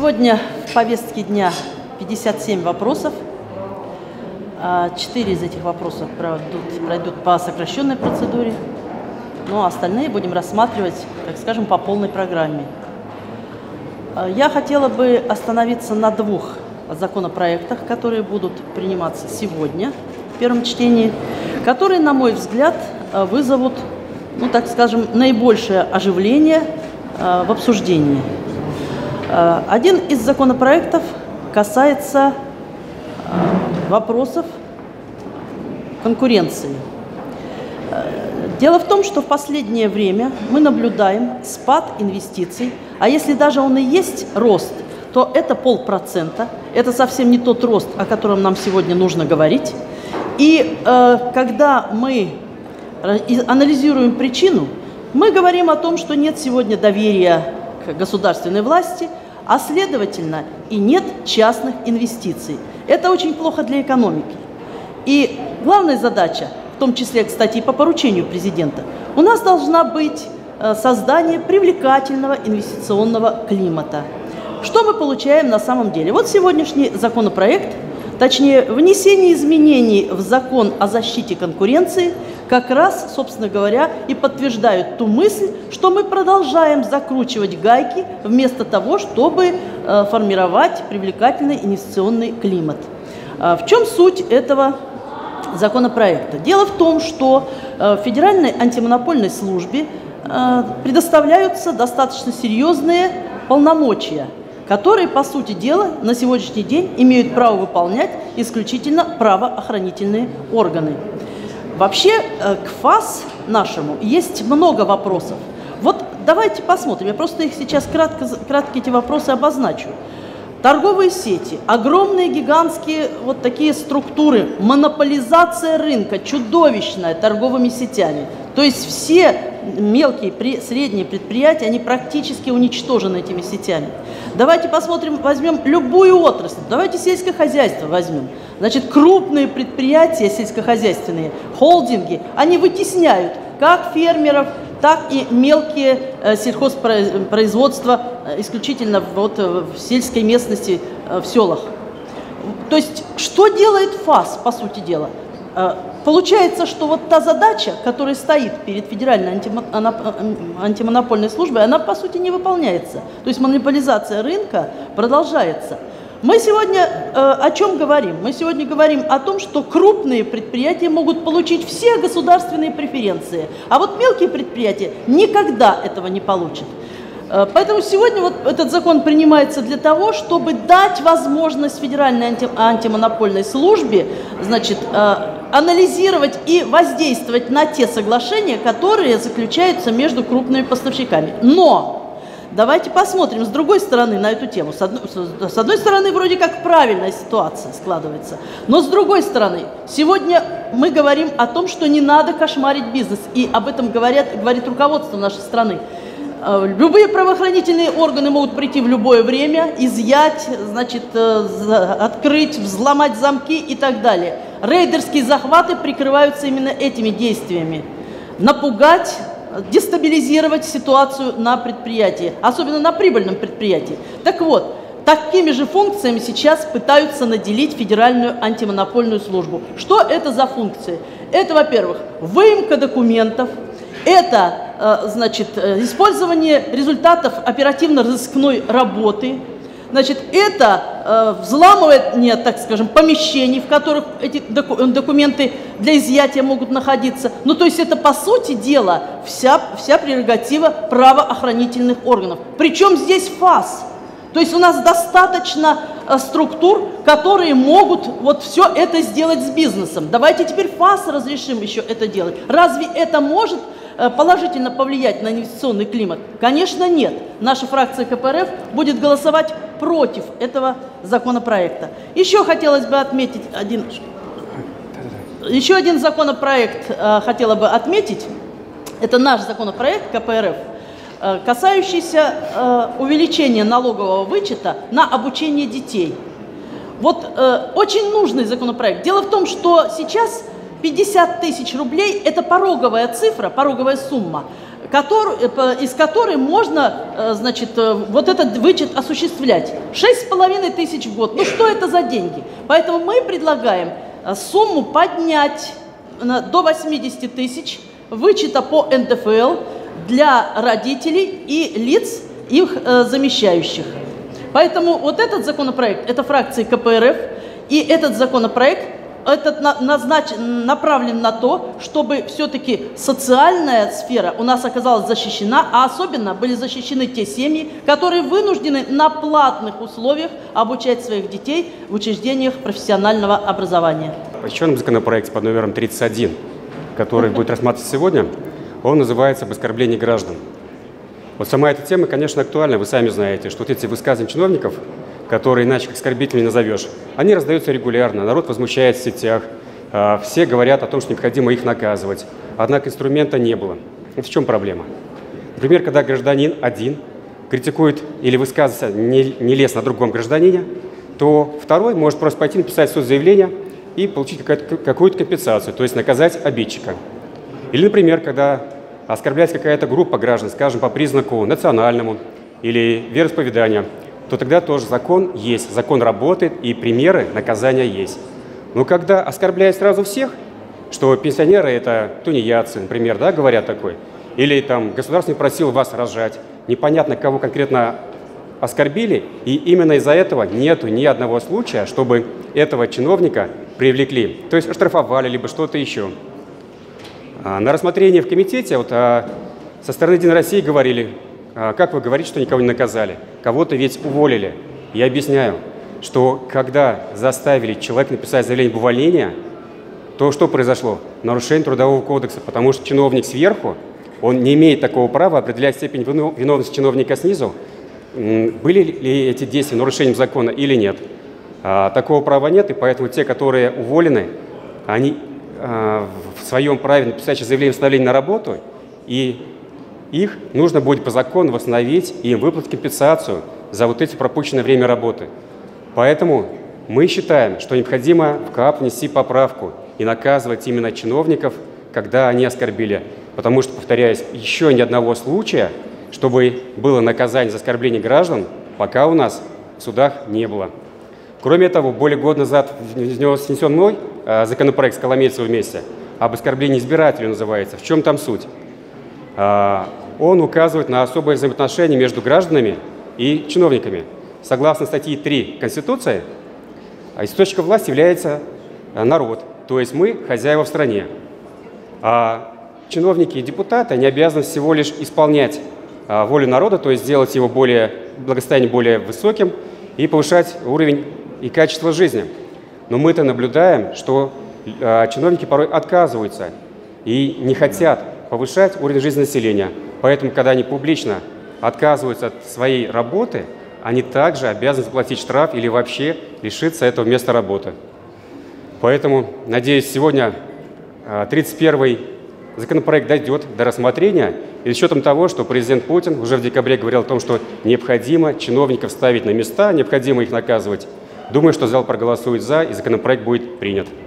Сегодня в повестке дня 57 вопросов. 4 из этих вопросов пройдут по сокращенной процедуре, ну а остальные будем рассматривать, так скажем, по полной программе. Я хотела бы остановиться на 2 законопроектах, которые будут приниматься сегодня в первом чтении, которые, на мой взгляд, вызовут, ну так скажем, наибольшее оживление в обсуждении. Один из законопроектов касается вопросов конкуренции. Дело в том, что в последнее время мы наблюдаем спад инвестиций, а если даже он и есть рост, то это 0,5%. Это совсем не тот рост, о котором нам сегодня нужно говорить. И когда мы анализируем причину, мы говорим о том, что нет сегодня доверия к государственной власти, а следовательно и нет частных инвестиций. Это очень плохо для экономики. И главная задача, в том числе, кстати, и по поручению президента, у нас должна быть создание привлекательного инвестиционного климата. Что мы получаем на самом деле? Вот сегодняшний законопроект, точнее, внесение изменений в закон о защите конкуренции, как раз, собственно говоря, и подтверждают ту мысль, что мы продолжаем закручивать гайки вместо того, чтобы формировать привлекательный инвестиционный климат. В чем суть этого законопроекта? Дело в том, что Федеральной антимонопольной службе предоставляются достаточно серьезные полномочия, которые, по сути дела, на сегодняшний день имеют право выполнять исключительно правоохранительные органы. Вообще, к ФАС нашему есть много вопросов. Вот давайте посмотрим, я просто их сейчас кратко эти вопросы обозначу. Торговые сети, огромные, гигантские вот такие структуры, монополизация рынка, чудовищная торговыми сетями. То есть все мелкие, средние предприятия, они практически уничтожены этими сетями. Давайте посмотрим, возьмем любую отрасль, давайте сельское хозяйство возьмем. Значит, крупные предприятия сельскохозяйственные, холдинги, они вытесняют как фермеров, так и мелкие сельхозпроизводства исключительно вот в сельской местности, в селах. То есть, что делает ФАС, по сути дела? Получается, что вот та задача, которая стоит перед Федеральной антимонопольной службой, она, по сути, не выполняется. То есть монополизация рынка продолжается. Мы сегодня о чем говорим? Мы сегодня говорим о том, что крупные предприятия могут получить все государственные преференции, а вот мелкие предприятия никогда этого не получат. Поэтому сегодня вот этот закон принимается для того, чтобы дать возможность Федеральной антимонопольной службе, значит, анализировать и воздействовать на те соглашения, которые заключаются между крупными поставщиками. Но давайте посмотрим с другой стороны на эту тему. С одной стороны, вроде как правильная ситуация складывается, но с другой стороны, сегодня мы говорим о том, что не надо кошмарить бизнес, и об этом говорит руководство нашей страны. Любые правоохранительные органы могут прийти в любое время, изъять, значит, открыть, взломать замки и так далее. Рейдерские захваты прикрываются именно этими действиями. Напугать, дестабилизировать ситуацию на предприятии, особенно на прибыльном предприятии. Так вот, такими же функциями сейчас пытаются наделить Федеральную антимонопольную службу. Что это за функции? Это, во-первых, выемка документов, это, значит, использование результатов оперативно-розыскной работы, значит, это взламывание, так скажем, помещений, в которых эти документы для изъятия могут находиться. Ну, то есть это, по сути дела, вся прерогатива правоохранительных органов. Причем здесь ФАС. То есть у нас достаточно структур, которые могут вот все это сделать с бизнесом. Давайте теперь ФАС разрешим еще это делать. Разве это может положительно повлиять на инвестиционный климат? Конечно, нет. Наша фракция КПРФ будет голосовать против этого законопроекта. Еще хотелось бы отметить еще один законопроект, хотела бы отметить. Это наш законопроект КПРФ, касающийся увеличения налогового вычета на обучение детей. Вот очень нужный законопроект. Дело в том, что сейчас 50 тысяч рублей – это пороговая цифра, пороговая сумма. из которой можно, значит, вот этот вычет осуществлять. 6,5 тысяч в год. Ну что это за деньги? Поэтому мы предлагаем сумму поднять до 80 тысяч вычета по НДФЛ для родителей и лиц, их замещающих. Поэтому вот этот законопроект, это фракции КПРФ, и этот законопроект направлен на то, чтобы все-таки социальная сфера у нас оказалась защищена, а особенно были защищены те семьи, которые вынуждены на платных условиях обучать своих детей в учреждениях профессионального образования. Еще законопроект под номером 31, который будет рассматриваться сегодня, он называется «Об оскорблении граждан». Вот сама эта тема, конечно, актуальна. Вы сами знаете, что вот эти высказывания чиновников, которые иначе как оскорбительными назовешь, они раздаются регулярно, народ возмущается в сетях, все говорят о том, что необходимо их наказывать. Однако инструмента не было. Вот в чем проблема? Например, когда гражданин один критикует или высказывается нелестно о другом гражданине, то второй может просто пойти написать соцзаявление и получить какую-то компенсацию, то есть наказать обидчика. Или, например, когда оскорбляется какая-то группа граждан, скажем, по признаку национальному или вероисповедания, то тогда тоже закон есть, закон работает и примеры наказания есть. Но когда оскорбляют сразу всех, что пенсионеры – это тунеядцы, например, да, говорят такой, или там государство не просило вас рожать, непонятно, кого конкретно оскорбили, и именно из-за этого нету ни одного случая, чтобы этого чиновника привлекли, то есть оштрафовали, либо что-то еще. На рассмотрении в комитете вот, со стороны «Единой России» говорили, как вы говорите, что никого не наказали, кого-то ведь уволили. Я объясняю, что когда заставили человека написать заявление об увольнении, то что произошло? Нарушение Трудового кодекса, потому что чиновник сверху, он не имеет такого права определять степень виновности чиновника снизу, были ли эти действия нарушением закона или нет. Такого права нет, и поэтому те, которые уволены, они в своем праве написать заявление о восстановлении на работу, и их нужно будет по закону восстановить и им выплатить компенсацию за вот эти пропущенное время работы. Поэтому мы считаем, что необходимо в КАП внести поправку и наказывать именно чиновников, когда они оскорбили. Потому что, повторяюсь, еще ни одного случая, чтобы было наказание за оскорбление граждан, пока у нас в судах не было. Кроме того, более года назад внесен мной законопроект с Коломейцевым вместе, об оскорблении избирателей называется. В чем там суть? Он указывает на особые взаимоотношения между гражданами и чиновниками. Согласно статье 3 Конституции, источником власти является народ, то есть мы хозяева в стране. А чиновники и депутаты, они обязаны всего лишь исполнять волю народа, то есть сделать его благосостояние более высоким и повышать уровень и качество жизни. Но мы-то наблюдаем, что чиновники порой отказываются и не хотят повышать уровень жизни населения. Поэтому, когда они публично отказываются от своей работы, они также обязаны заплатить штраф или вообще лишиться этого места работы. Поэтому, надеюсь, сегодня 31-й законопроект дойдет до рассмотрения, и с учетом того, что президент Путин уже в декабре говорил о том, что необходимо чиновников ставить на места, необходимо их наказывать. Думаю, что зал проголосует «за», и законопроект будет принят.